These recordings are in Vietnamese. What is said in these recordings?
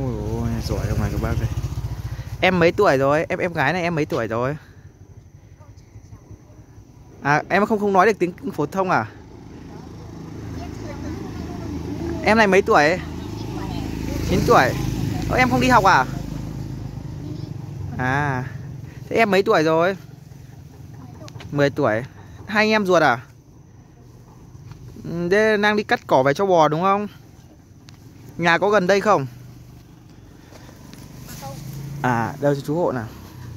Ôi ôi, giỏi ông này các bác ơi. Em mấy tuổi rồi? Em gái này em mấy tuổi rồi? À em không nói được tiếng phổ thông à? Em này mấy tuổi? 9 tuổi. Em không đi học à? À, thế em mấy tuổi rồi? 10 tuổi. Hai anh em ruột à? Thế đang đi cắt cỏ về cho bò đúng không? Nhà có gần đây không? À, đâu cho chú hộ nào.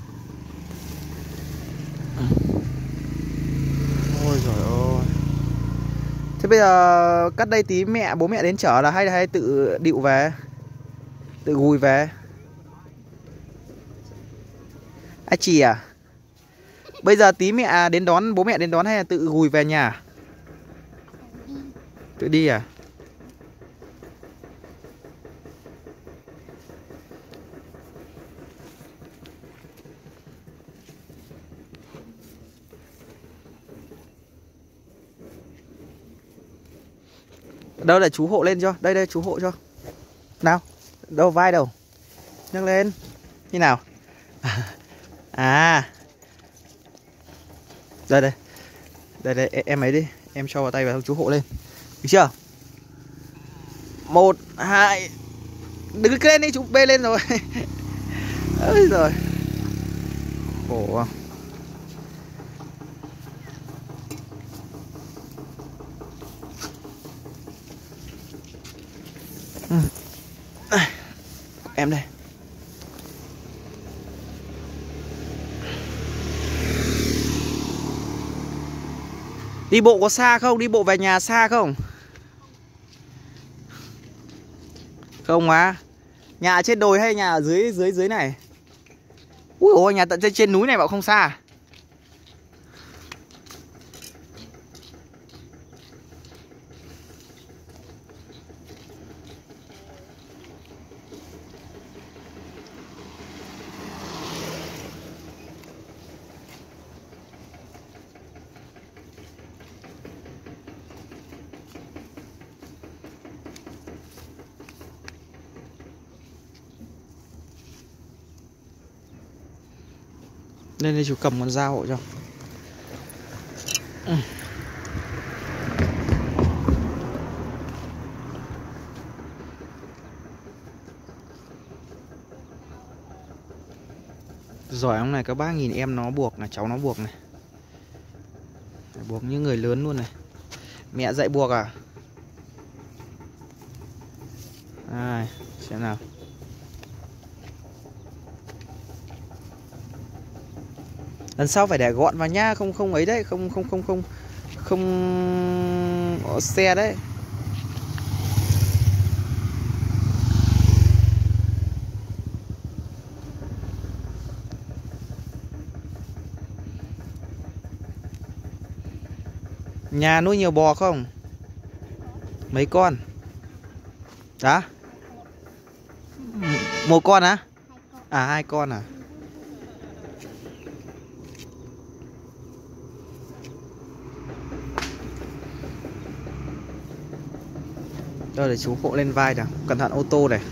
Ôi trời ơi. Thế bây giờ cắt đây tí bố mẹ đến chở là hay tự điệu về? Tự gùi về? À chị à? Bây giờ tí mẹ đến đón, bố mẹ đến đón hay là tự gùi về nhà? Tự đi à? Đâu để chú hộ lên cho. Đây chú hộ cho. Nào. Đâu vai đâu. Nhấc lên. Như nào? À. Đây. Đây em ấy đi. Em cho vào tay vào chú hộ lên. Được chưa? 1, 2. Đứng lên đi, chú bê lên rồi. Ôi giời. Khổ không? Em đây. Đi bộ có xa không? Đi bộ về nhà xa không? Không á. Nhà ở trên đồi hay nhà ở dưới này? Ui ôi, nhà tận trên núi này bảo không xa. Lên đây chú cầm con dao hộ cho. Giỏi ông này các bác, nhìn em nó buộc này, cháu nó buộc này. Buộc như người lớn luôn này. Mẹ dạy buộc à? À, xem nào. Lần sau phải để gọn vào nha, không ấy đấy, không có xe đấy. Nhà nuôi nhiều bò không? Mấy con? Đó. Một con á? À 2 con à? Đâu để chú hộ lên vai nào. Cẩn thận ô tô này.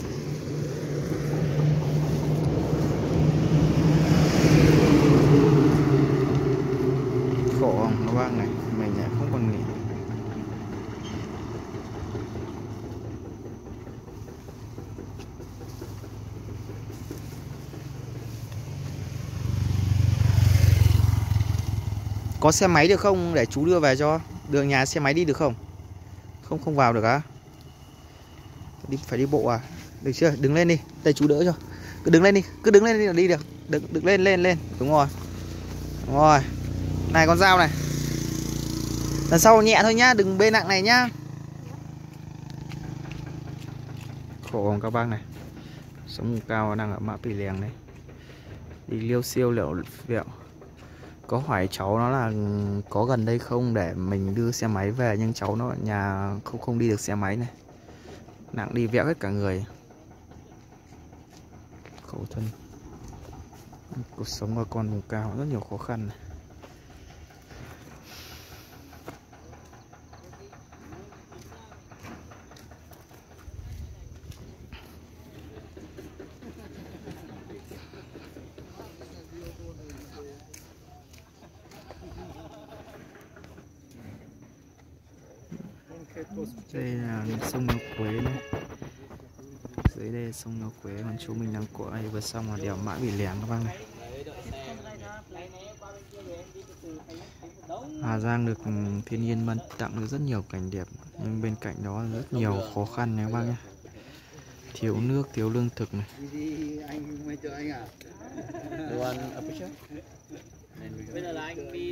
Khổ không các bác này. Mình lại không còn nghỉ. Có xe máy được không để chú đưa về cho? Đường nhà xe máy đi được không? Không vào được á? Phải đi bộ à? Được chưa? Đứng lên đi. Đây chú đỡ cho. Cứ đứng lên đi là đi được. Đứng lên. Đúng rồi. Đúng rồi. Này con dao này. Lần sau nhẹ thôi nhá, đừng bê nặng này nhá. Khổ không các bác này. Sống vùng cao đang ở Mã Pì Lèng đấy. Đi liêu siêu liệu vẹo. Có hỏi cháu nó là có gần đây không để mình đưa xe máy về, nhưng cháu nó ở nhà không đi được xe máy này. Nặng đi vẹo hết cả người. Khổ thân. Cuộc sống ở con vùng cao rất nhiều khó khăn này. Đây là sông Nho Quế này. Dưới đây là sông Nho Quế, còn chỗ mình đang qua đây vừa xong là đèo Mã Pì Lèng các bác này. Hà Giang được thiên nhiên ban tặng được rất nhiều cảnh đẹp, nhưng bên cạnh đó rất nhiều khó khăn này các bác nhé. Thiếu nước, thiếu lương thực này. Bây giờ là anh đi